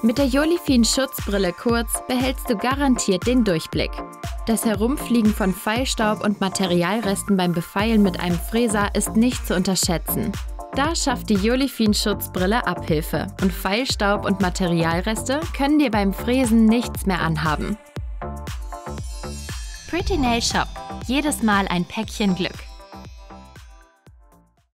Mit der Jolifin Schutzbrille kurz behältst du garantiert den Durchblick. Das Herumfliegen von Feinstaub und Materialresten beim Befeilen mit einem Fräser ist nicht zu unterschätzen. Da schafft die Jolifin Schutzbrille Abhilfe und Feinstaub und Materialreste können dir beim Fräsen nichts mehr anhaben. Pretty Nail Shop. Jedes Mal ein Päckchen Glück.